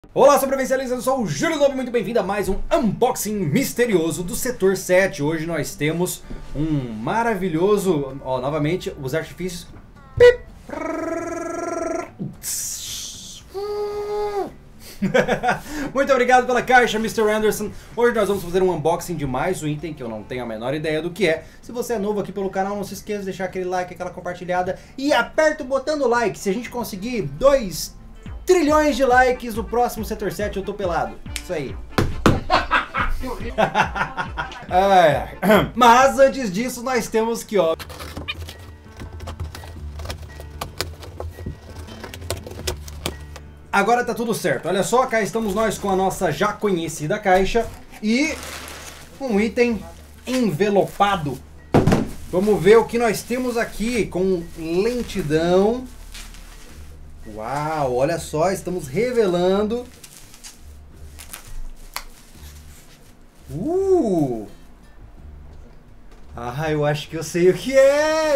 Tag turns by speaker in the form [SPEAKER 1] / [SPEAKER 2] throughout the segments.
[SPEAKER 1] Olá, sobrevivencialistas, eu sou o Júlio Nobre, muito bem-vindo a mais um unboxing misterioso do Setor 7. Hoje nós temos um maravilhoso, ó, novamente, os artifícios. Muito obrigado pela caixa, Mr. Anderson. Hoje nós vamos fazer um unboxing de mais um item que eu não tenho a menor ideia do que é. Se você é novo aqui pelo canal, não se esqueça de deixar aquele like, aquela compartilhada e aperta o botão do like. Se a gente conseguir 2 trilhões de likes no próximo Setor 7, eu tô pelado. Isso aí. Mas antes disso, nós temos que, ó, agora tá tudo certo. Olha só, cá estamos nós com a nossa já conhecida caixa e um item envelopado. Vamos ver o que nós temos aqui com lentidão. Uau, olha só, estamos revelando. Eu acho que eu sei o que é.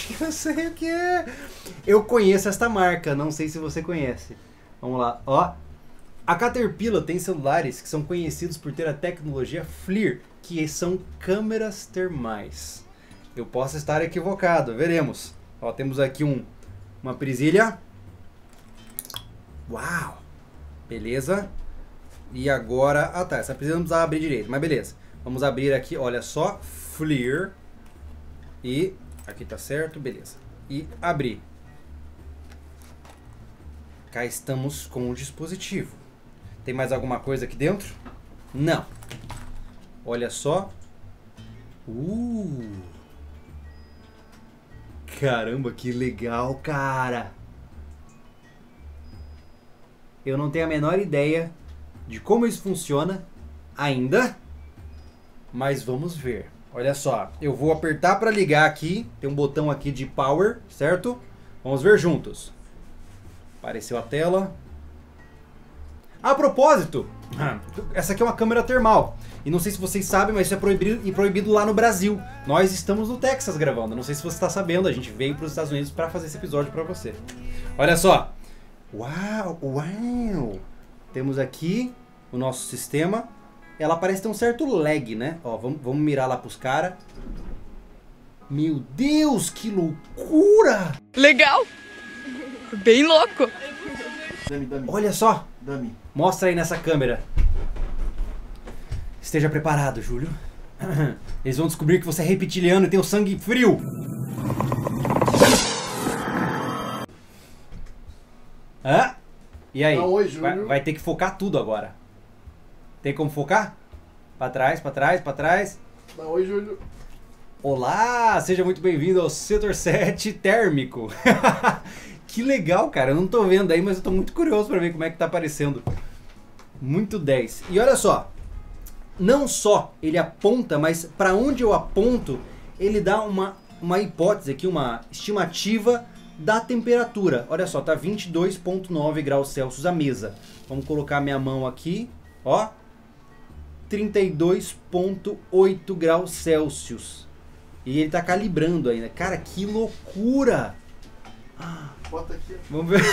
[SPEAKER 1] Eu conheço esta marca, não sei se você conhece. Vamos lá, ó. A Caterpillar tem celulares que são conhecidos por ter a tecnologia FLIR, que são câmeras termais. Eu posso estar equivocado, veremos. Ó, temos aqui uma presilha. Uau! Beleza. E agora... Ah tá, essa presilha não precisava abrir direito, mas beleza. Vamos abrir aqui, olha só. FLIR. E... aqui tá certo, beleza. E abrir. Cá estamos com o dispositivo. Tem mais alguma coisa aqui dentro? Não. Olha só. Caramba, que legal, cara. Eu não tenho a menor ideia de como isso funciona ainda, mas vamos ver. Olha só, eu vou apertar para ligar aqui. Tem um botão aqui de power, certo? Vamos ver juntos. Apareceu a tela. A propósito, essa aqui é uma câmera termal. E não sei se vocês sabem, mas isso é proibido lá no Brasil. Nós estamos no Texas gravando. Não sei se você está sabendo, a gente veio para os Estados Unidos para fazer esse episódio para você. Olha só. Uau! Temos aqui o nosso sistema. Ela parece ter um certo lag, né? Ó, vamos mirar lá pros caras. Meu Deus, que loucura!
[SPEAKER 2] Legal! Bem louco!
[SPEAKER 1] Dummy. Olha só! Dummy. Mostra aí nessa câmera. Esteja preparado, Júlio. Eles vão descobrir que você é reptiliano e tem o sangue frio. Hã? E aí?
[SPEAKER 3] Oi, Júlio.
[SPEAKER 1] Vai ter que focar tudo agora. Tem como focar? Pra trás, pra trás, pra trás.
[SPEAKER 3] Oi, Júlio.
[SPEAKER 1] Olá, seja muito bem-vindo ao Setor 7 térmico. Que legal, cara. Eu não tô vendo aí, mas eu tô muito curioso pra ver como é que tá aparecendo. Muito 10. E olha só. Não só ele aponta, mas pra onde eu aponto, ele dá uma hipótese aqui, uma estimativa da temperatura. Olha só, tá 22,9 graus Celsius a mesa. Vamos colocar minha mão aqui, ó. 32,8 graus Celsius. E ele tá calibrando ainda. Cara, que loucura!
[SPEAKER 3] Bota aqui.
[SPEAKER 1] Vamos ver.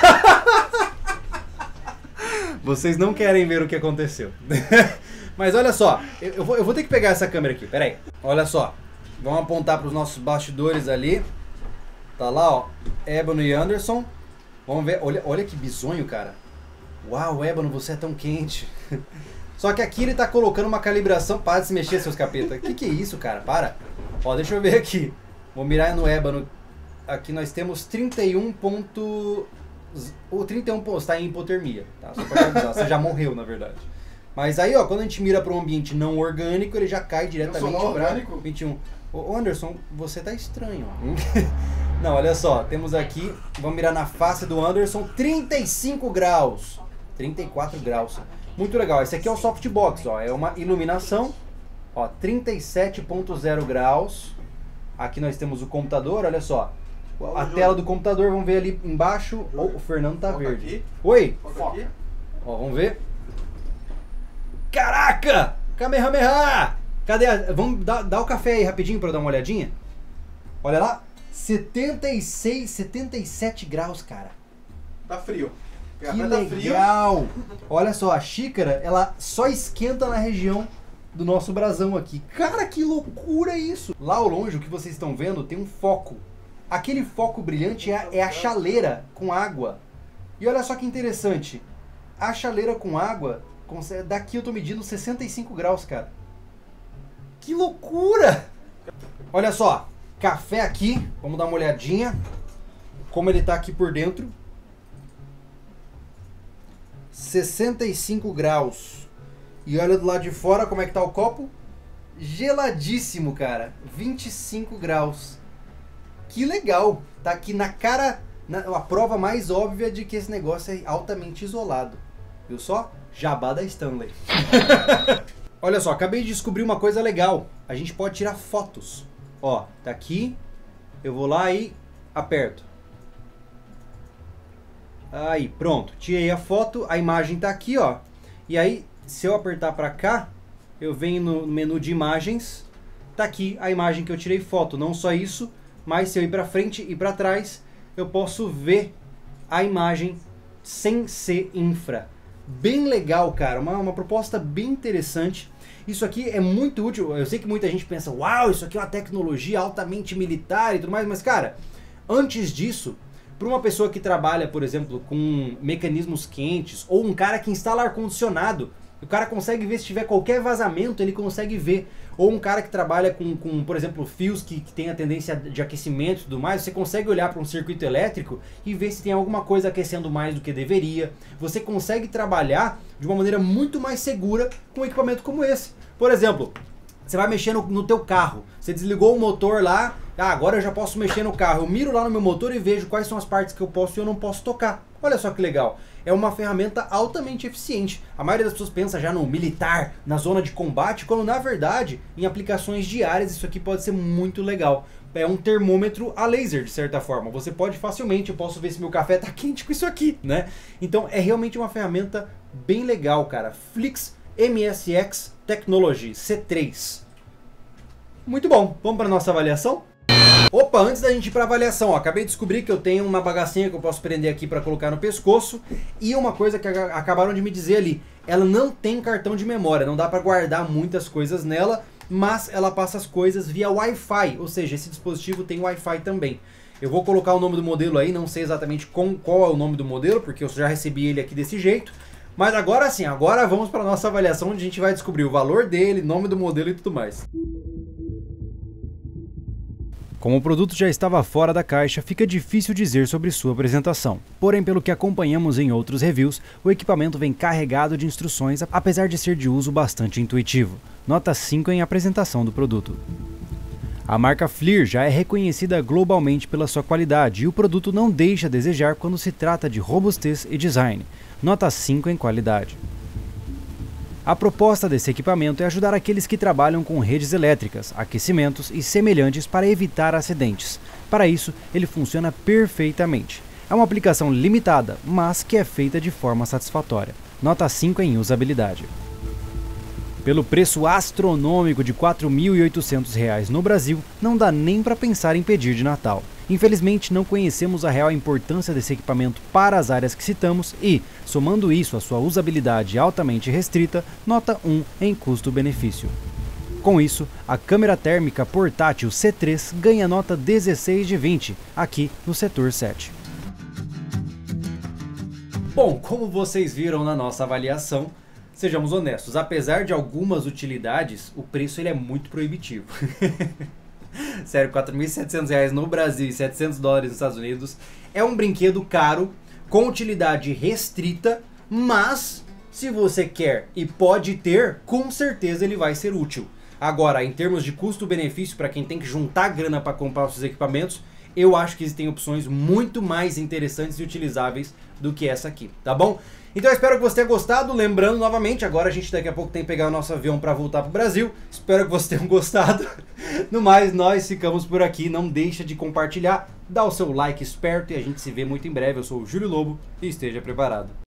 [SPEAKER 1] Vocês não querem ver o que aconteceu. Mas olha só, eu vou ter que pegar essa câmera aqui, peraí. Olha só, vamos apontar para os nossos bastidores ali. Tá lá, ó, Ébano e Anderson. Vamos ver, olha que bizonho, cara. Uau, Ébano, você é tão quente. Só que aqui ele tá colocando uma calibração. Para de se mexer, seus capeta. Que é isso, cara? Para. Ó, deixa eu ver aqui. Vou mirar no Ébano. Aqui nós temos 31 ponto... O 31 ponto está em hipotermia, tá? Só pra avisar, você já morreu, na verdade. Mas aí, ó, quando a gente mira para um ambiente não orgânico, ele já cai diretamente para 21. Ô Anderson, você tá estranho. Não, olha só, temos aqui, vamos mirar na face do Anderson, 35 graus. 34 graus. Muito legal. Esse aqui é o softbox, ó, é uma iluminação, ó, 37,0 graus. Aqui nós temos o computador, olha só. A tela do computador, vamos ver ali embaixo. Oh, o Fernando tá verde.
[SPEAKER 3] Aqui.
[SPEAKER 1] Oi.
[SPEAKER 3] Foca.
[SPEAKER 1] Ó, vamos ver. Caraca! Kamehameha! Cadê vamos dar o café aí rapidinho pra eu dar uma olhadinha? Olha lá. 76, 77 graus, cara.
[SPEAKER 3] Tá frio.
[SPEAKER 1] Que
[SPEAKER 3] Café tá frio.
[SPEAKER 1] legal! Olha só, a xícara, ela só esquenta na região do nosso brasão aqui. Cara, que loucura isso! Lá ao longe, o que vocês estão vendo, tem um foco. Aquele foco brilhante é a chaleira com água. E olha só que interessante. A chaleira com água, daqui eu tô medindo 65 graus, cara. Que loucura! Olha só, café aqui, vamos dar uma olhadinha como ele tá aqui por dentro. 65 graus. E olha do lado de fora como é que tá o copo. Geladíssimo, cara. 25 graus. Que legal. Tá aqui na cara, a prova mais óbvia de que esse negócio é altamente isolado. Viu só? Jabá da Stanley. Olha só, acabei de descobrir uma coisa legal. A gente pode tirar fotos. Ó, tá aqui. Eu vou lá e aperto. Aí, pronto. Tirei a foto, a imagem tá aqui, ó. E aí, se eu apertar pra cá, eu venho no menu de imagens. Tá aqui a imagem que eu tirei foto. Não só isso, mas se eu ir pra frente e pra trás, eu posso ver a imagem sem ser infra. Bem legal, cara. Uma proposta bem interessante. Isso aqui é muito útil. Eu sei que muita gente pensa, uau, isso aqui é uma tecnologia altamente militar e tudo mais. Mas, cara, antes disso, para uma pessoa que trabalha, por exemplo, com mecanismos quentes, ou um cara que instala ar-condicionado, o cara consegue ver se tiver qualquer vazamento, ele consegue ver. Ou um cara que trabalha com por exemplo, fios que tem a tendência de aquecimento e tudo mais, você consegue olhar para um circuito elétrico e ver se tem alguma coisa aquecendo mais do que deveria. Você consegue trabalhar de uma maneira muito mais segura com um equipamento como esse. Por exemplo, você vai mexer no teu carro, você desligou o motor lá, agora eu já posso mexer no carro. Eu miro lá no meu motor e vejo quais são as partes que eu posso e eu não posso tocar. Olha só que legal. É uma ferramenta altamente eficiente. A maioria das pessoas pensa já no militar, na zona de combate, quando na verdade, em aplicações diárias, isso aqui pode ser muito legal. É um termômetro a laser, de certa forma. Você pode facilmente, eu posso ver se meu café tá quente com isso aqui, né? Então é realmente uma ferramenta bem legal, cara. Flix MSX Technology C3. Muito bom. Vamos para nossa avaliação? Opa, antes da gente ir para avaliação, ó, acabei de descobrir que eu tenho uma bagacinha que eu posso prender aqui para colocar no pescoço. E uma coisa que acabaram de me dizer ali, ela não tem cartão de memória, não dá para guardar muitas coisas nela, mas ela passa as coisas via Wi-Fi, ou seja, esse dispositivo tem Wi-Fi também. Eu vou colocar o nome do modelo aí, não sei exatamente qual é o nome do modelo, porque eu já recebi ele aqui desse jeito. Mas agora sim, agora vamos para a nossa avaliação, onde a gente vai descobrir o valor dele, nome do modelo e tudo mais. Como o produto já estava fora da caixa, fica difícil dizer sobre sua apresentação. Porém, pelo que acompanhamos em outros reviews, o equipamento vem carregado de instruções, apesar de ser de uso bastante intuitivo. Nota 5 em apresentação do produto. A marca FLIR já é reconhecida globalmente pela sua qualidade e o produto não deixa a desejar quando se trata de robustez e design. Nota 5 em qualidade. A proposta desse equipamento é ajudar aqueles que trabalham com redes elétricas, aquecimentos e semelhantes para evitar acidentes. Para isso, ele funciona perfeitamente. É uma aplicação limitada, mas que é feita de forma satisfatória. Nota 5 em usabilidade. Pelo preço astronômico de R$ 4.800 no Brasil, não dá nem para pensar em pedir de Natal. Infelizmente, não conhecemos a real importância desse equipamento para as áreas que citamos e, somando isso à sua usabilidade altamente restrita, nota 1 em custo-benefício. Com isso, a câmera térmica portátil C3 ganha nota 16 de 20, aqui no setor 7. Bom, como vocês viram na nossa avaliação, sejamos honestos, apesar de algumas utilidades, o preço ele é muito proibitivo. Sério, R$ 4.700 no Brasil e $700 nos Estados Unidos é um brinquedo caro, com utilidade restrita, mas se você quer e pode ter, com certeza ele vai ser útil. Agora, em termos de custo-benefício, para quem tem que juntar grana para comprar os seus equipamentos, eu acho que existem opções muito mais interessantes e utilizáveis do que essa aqui, tá bom? Então eu espero que você tenha gostado, lembrando novamente, agora a gente daqui a pouco tem que pegar o nosso avião para voltar para o Brasil, espero que vocês tenham gostado. No mais, nós ficamos por aqui, não deixa de compartilhar, dá o seu like esperto e a gente se vê muito em breve. Eu sou o Júlio Lobo e esteja preparado.